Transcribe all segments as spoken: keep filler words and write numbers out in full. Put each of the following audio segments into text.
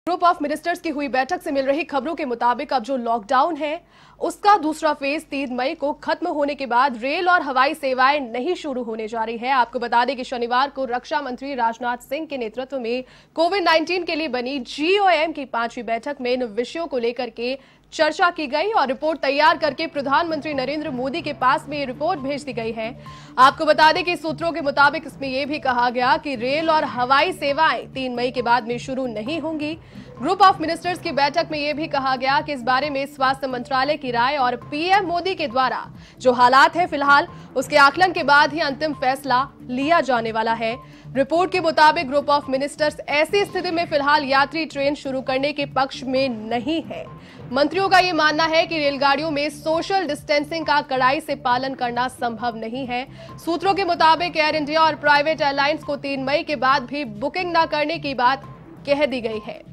Group of ministers की हुई बैठक से मिल रही खबरों के मुताबिक अब जो लॉकडाउन है उसका दूसरा फेज तीन मई को खत्म होने के बाद रेल और हवाई सेवाएं नहीं शुरू होने जा रही है। आपको बता दें कि शनिवार को रक्षा मंत्री राजनाथ सिंह के नेतृत्व में कोविड नाइन्टीन के लिए बनी जीओएम की पांचवी बैठक में इन विषयों को लेकर के चर्चा की गई और रिपोर्ट तैयार करके प्रधानमंत्री नरेंद्र मोदी के पास में ये रिपोर्ट भेज दी गई है। आपको बता दें कि सूत्रों के मुताबिक इसमें यह भी कहा गया कि रेल और हवाई सेवाएं तीन मई के बाद में शुरू नहीं होंगी। ग्रुप ऑफ मिनिस्टर्स की बैठक में यह भी कहा गया कि इस बारे में स्वास्थ्य मंत्रालय की राय और पीएम मोदी के द्वारा जो हालात है फिलहाल उसके आकलन के बाद ही अंतिम फैसला लिया जाने वाला है। रिपोर्ट के मुताबिक ग्रुप ऑफ मिनिस्टर्स ऐसी स्थिति में फिलहाल यात्री ट्रेन शुरू करने के पक्ष में नहीं है। मंत्रियों का यह मानना है कि रेलगाड़ियों में सोशल डिस्टेंसिंग का कड़ाई से पालन करना संभव नहीं है। सूत्रों के मुताबिक एयर इंडिया और प्राइवेट एयरलाइंस को तीन मई के बाद भी बुकिंग न करने की बात कह दी गई है।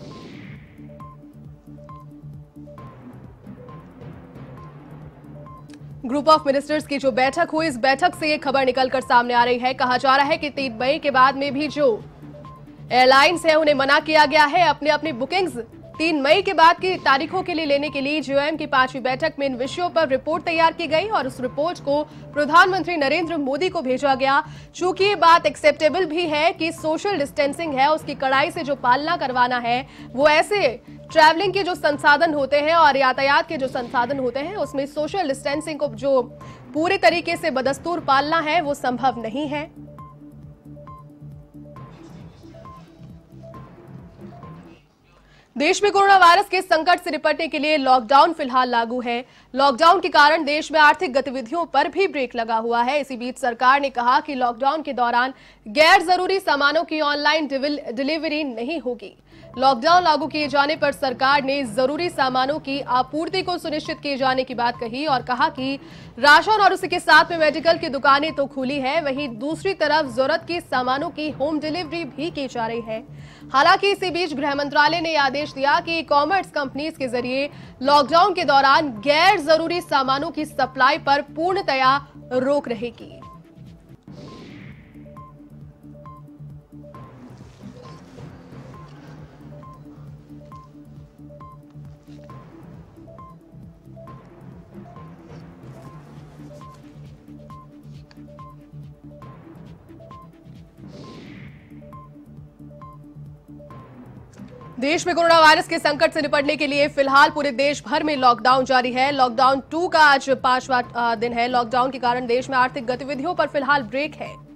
ग्रुप ऑफ मिनिस्टर्स की जो बैठक हुई, इस बैठक से ये खबर निकलकर सामने आ रही है। कहा जा रहा है कि तीन मई के बाद में भी जो एयरलाइंस है उन्हें मना किया गया है अपने अपनी बुकिंग्स तीन मई के बाद की तारीखों के लिए लेने के लिए। जीओएम की पांचवी बैठक में इन विषयों पर रिपोर्ट तैयार की गई और उस रिपोर्ट को प्रधानमंत्री नरेंद्र मोदी को भेजा गया। चूंकि ये बात एक्सेप्टेबल भी है कि सोशल डिस्टेंसिंग है उसकी कड़ाई से जो पालना करवाना है, वो ऐसे ट्रैवलिंग के जो संसाधन होते हैं और यातायात के जो संसाधन होते हैं उसमें सोशल डिस्टेंसिंग को जो पूरे तरीके से बदस्तूर पालना है वो संभव नहीं है। देश में कोरोना वायरस के संकट से निपटने के लिए लॉकडाउन फिलहाल लागू है। लॉकडाउन के कारण देश में आर्थिक गतिविधियों पर भी ब्रेक लगा हुआ है। इसी बीच सरकार ने कहा कि लॉकडाउन के दौरान गैर जरूरी सामानों की ऑनलाइन डिलीवरी नहीं होगी। लॉकडाउन लागू किए जाने पर सरकार ने जरूरी सामानों की आपूर्ति को सुनिश्चित किए जाने की बात कही और कहा कि राशन और उसी के साथ में मेडिकल की दुकानें तो खुली है, वहीं दूसरी तरफ जरूरत की सामानों की होम डिलीवरी भी की जा रही है। हालांकि इसी बीच गृह मंत्रालय ने आदेश दिया कि ई कॉमर्स कंपनीज के जरिए लॉकडाउन के दौरान गैर जरूरी सामानों की सप्लाई पर पूर्णतया रोक रहेगी। देश में कोरोना वायरस के संकट से निपटने के लिए फिलहाल पूरे देश भर में लॉकडाउन जारी है। लॉकडाउन टू का आज पांचवा दिन है। लॉकडाउन के कारण देश में आर्थिक गतिविधियों पर फिलहाल ब्रेक है।